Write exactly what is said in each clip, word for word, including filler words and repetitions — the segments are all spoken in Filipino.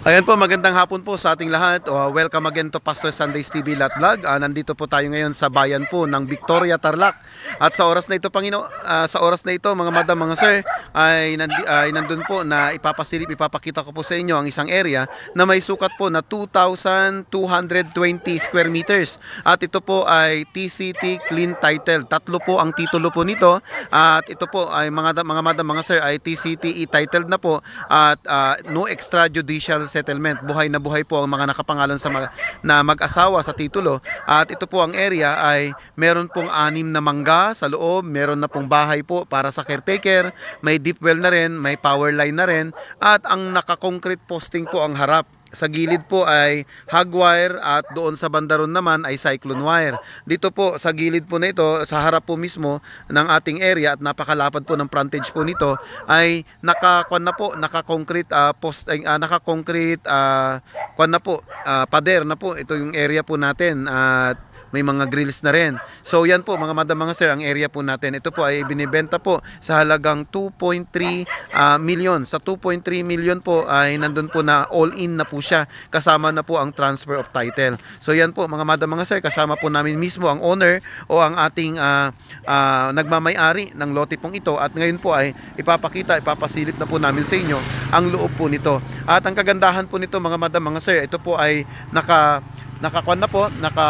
Ayan po, magandang hapon po sa ating lahat. Uh, welcome again to Pastor Sundays T V Lat Vlog. Uh, nandito po tayo ngayon sa bayan po ng Victoria, Tarlac. At sa oras na ito, Pangino, uh, sa oras na ito, mga madam, mga sir, ay, nandi, ay nandun po na ipapasilip, ipapakita ko po sa inyo ang isang area na may sukat po na two thousand two hundred twenty square meters. At ito po ay T C T Clean Title. Tatlo po ang titulo po nito. At ito po ay mga, mga madam, mga sir, ay T C T E-titled na po at uh, no extrajudicial settlement. Buhay na buhay po ang mga nakapangalan sa mag, na mag-asawa sa titulo. At ito po ang area ay meron pong anim na mangga sa loob, meron na pong bahay po para sa caretaker, may deep well na rin, may power line na rin, at ang naka-concrete posting po ang harap. Sa gilid po ay hog wire at doon sa bandaron naman ay cyclone wire. Dito po sa gilid po na ito, sa harap po mismo ng ating area at napakalapad po ng frontage po nito ay naka-kwan na po, naka-concrete uh, post uh, naka-concrete uh, kwan na po, uh, pader na po. Ito yung area po natin at uh, may mga grills na rin. So yan po mga madam, mga sir, ang area po natin. Ito po ay binibenta po sa halagang two point three uh, million. Sa two point three million po ay nandun po na all-in na po siya. Kasama na po ang transfer of title. So yan po mga madam, mga sir, kasama po namin mismo ang owner o ang ating uh, uh, nagmamay-ari ng lote pong ito. At ngayon po ay ipapakita, ipapasilip na po namin sa inyo ang loob po nito. At ang kagandahan po nito mga madam, mga sir, ito po ay naka nakakuan na po, naka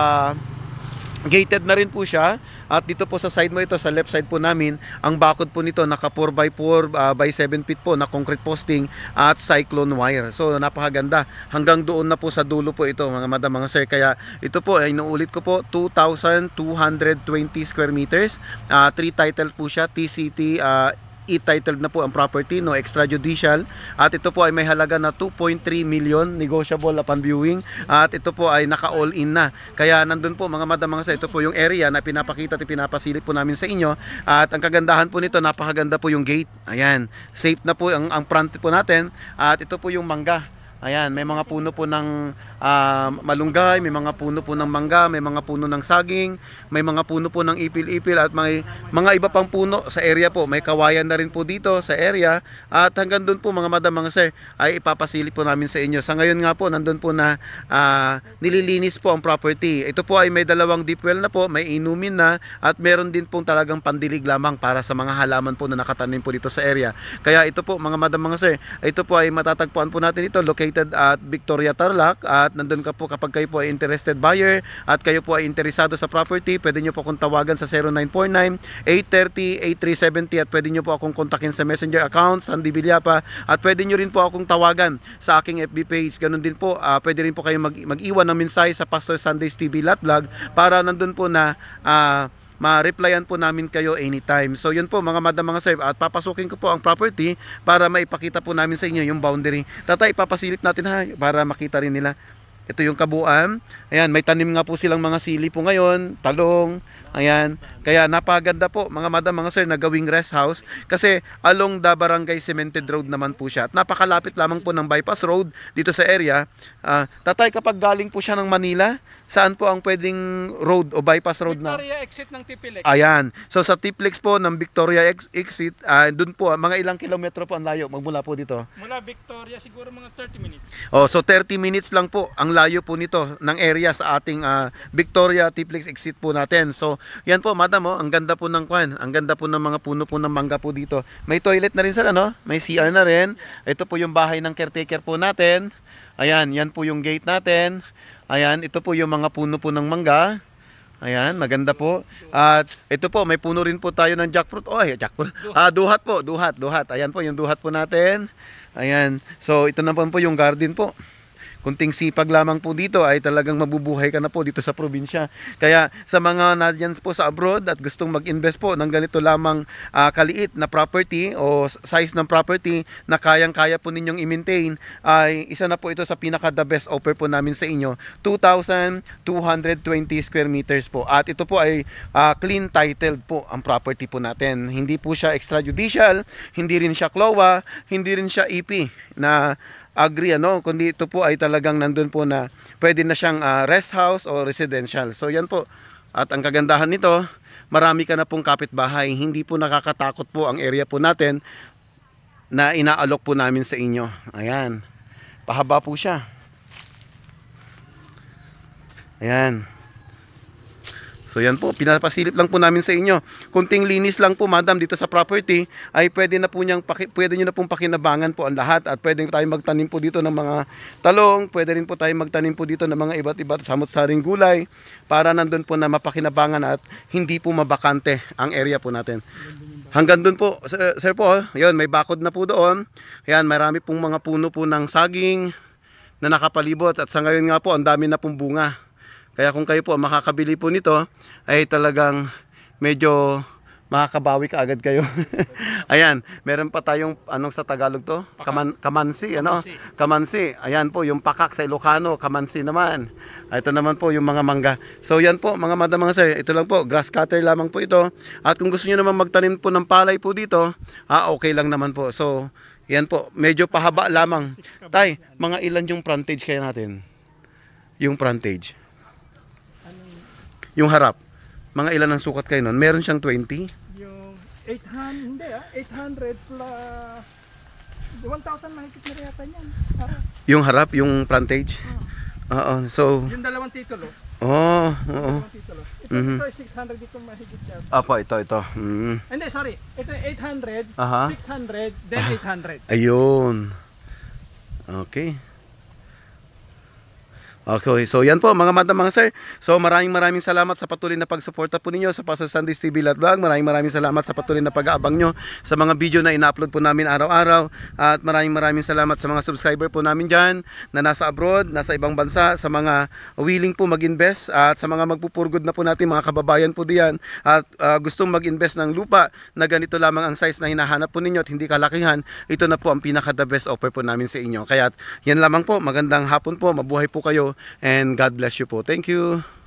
gated na rin po siya. At dito po sa side mo ito, sa left side po namin, ang bakod po nito naka four by four uh, by seven feet po na concrete posting at cyclone wire. So napakaganda. Hanggang doon na po sa dulo po ito mga madam, mga sir. Kaya ito po ay inuulit ko po, two thousand two hundred twenty square meters. Uh, three title po siya, T C T uh, E-titled na po ang property, no extrajudicial. At ito po ay may halaga na two point three million, negotiable upon viewing. At ito po ay naka all in na. Kaya nandun po mga madam, mga sa, ito po yung area na pinapakita at pinapasilip po namin sa inyo. At ang kagandahan po nito, napakaganda po yung gate. Ayan, safe na po ang, ang front po natin. At ito po yung mangga. Ayan, may mga puno po ng uh, malunggay, may mga puno po ng mangga, may mga puno ng saging, may mga puno po ng ipil-ipil at may mga iba pang puno sa area po. May kawayan na rin po dito sa area at hanggang doon po mga madam, mga sir, ay ipapasilip po namin sa inyo. Sa ngayon nga po, nandun po na uh, nililinis po ang property. Ito po ay may dalawang deep well na po, may inumin na at meron din pong talagang pandilig lamang para sa mga halaman po na nakatanim po dito sa area. Kaya ito po mga madam, mga sir, ito po ay matatagpuan po natin ito, located at Victoria, Tarlac. At nandun ka po kapag kayo po ay interested buyer at kayo po ay interesado sa property, pwede nyo po akong tawagan sa zero nine four nine, eight three zero, eight three seven zero at pwede nyo po akong kontakin sa messenger account Sandy Villapa at pwede nyo rin po akong tawagan sa aking F B page. Ganun din po, uh, pwede rin po kayo mag mag-iwan ng mensahe sa Pastor Sundays T V Lat Vlog para nandun po na uh, ma-replyan po namin kayo anytime. So yun po mga madam, mga sir, at papasukin ko po ang property para maipakita po namin sa inyo yung boundary. Tatay, ipapasilip natin ha para makita rin nila. Ito yung kabuuan. Ayan, may tanim nga po silang mga sili po ngayon, talong. Ayan, kaya napaganda po mga madam, mga sir, na gawing rest house kasi along the Barangay Cemented Road naman po siya at napakalapit lamang po ng bypass road dito sa area. uh, Tatay, kapag galing po siya ng Manila, saan po ang pwedeng road o bypass road na? Victoria exit ng Tiplex. Ayan, so sa Tiplex po ng Victoria ex exit, uh, dun po mga ilang kilometro po ang layo magmula po dito? Mula Victoria siguro mga thirty minutes. Oh, so thirty minutes lang po ang layo po nito ng area sa ating uh, Victoria Tiplex exit po natin. So yan po madam, oh, ang ganda po ng kwan, ang ganda po ng mga puno po ng mangga po dito. May toilet na rin sir, ano? May C R na rin. Ito po yung bahay ng caretaker po natin. Ayan, yan po yung gate natin. Ayan, ito po yung mga puno po ng mangga. Ayan, maganda po. At ito po, may puno rin po tayo ng jackfruit. Oh, ay, jackfruit. Ah, duhat po, duhat, duhat. Ayan po yung duhat po natin. Ayan. So, ito na po, po yung garden po. Kunting sipag lamang po dito ay talagang mabubuhay ka na po dito sa probinsya. Kaya sa mga nandiyan po sa abroad at gustong mag-invest po ng ganito lamang uh, kaliit na property o size ng property na kayang-kaya po ninyong i-maintain, ay isa na po ito sa pinaka the best offer po namin sa inyo. two thousand two hundred twenty square meters po. At ito po ay uh, clean titled po ang property po natin. Hindi po siya extrajudicial, hindi rin siya C L O A, hindi rin siya E P na agree, ano, kundi ito po ay talagang nandun po na pwede na siyang uh, rest house o residential. So yan po, at ang kagandahan nito, marami ka na pong kapitbahay, hindi po nakakatakot po ang area po natin na inaalok po namin sa inyo. Ayan. Pahaba po siya. Ayan. So yan po, pinapasilip lang po namin sa inyo. Kunting linis lang po, madam, dito sa property ay pwede na po niyang paki, pwede niyo na pong pakinabangan po ang lahat at pwede tayong magtanim po dito ng mga talong, pwede rin po tayong magtanim po dito ng mga iba't iba't samot-saring gulay para nandun po na mapakinabangan at hindi po mabakante ang area po natin. Hanggang doon po, sir, sir po, yun, may bakod na po doon. Ayan, marami pong mga puno po ng saging na nakapalibot at sa ngayon nga po, ang dami na pong bunga. Kaya kung kayo po makakabili po nito, ay talagang medyo makakabawi ka agad kayo. Ayan, meron pa tayong, anong sa Tagalog to? Kaman, kamansi, ano? Kamansi. Ayan po, yung pakak sa Ilocano, kamansi naman. Ito naman po yung mga mangga. So yan po, mga madam, mga sir, ito lang po, grass cutter lamang po ito. At kung gusto niyo naman magtanim po ng palay po dito, ah, okay lang naman po. So, yan po, medyo pahaba lamang. Tay, mga ilan yung frontage kaya natin? Yung frontage. Yung harap, mga ilan ang sukat kayo nun? Meron siyang twenty? Yung eight hundred, hindi ah, eight hundred plus one thousand mahigit na rin yata niyan. Para, Yung harap, yung frontage? oh. Oo, so... Yung dalawang titulo. Oo, oo. Dalawang titulo. Ito, Mhm. ito ay six hundred dito mahigit yata. Apo, ito, ito. Mm. Hindi, sorry. Ito ay eight hundred, Aha. six hundred, then eight hundred. Ayun. Okay. Okay, so yan po mga madam, mga sir. So maraming maraming salamat sa patuloy na pagsuporta po ninyo sa Pastor Sundays T V Lat Vlog. Maraming maraming salamat sa patuloy na pag-aabang nyo sa mga video na ina-upload po namin araw-araw. At maraming maraming salamat sa mga subscriber po namin dyan na nasa abroad, nasa ibang bansa, sa mga willing po mag-invest at sa mga magpupurgod na po natin mga kababayan po diyan at uh, gustong mag-invest ng lupa na ganito lamang ang size na hinahanap po ninyo at hindi kalakihan. Ito na po ang pinaka the best offer po namin sa inyo. Kaya yan lamang po, magandang hapon po, mabuhay po kayo. And God bless you po. Thank you.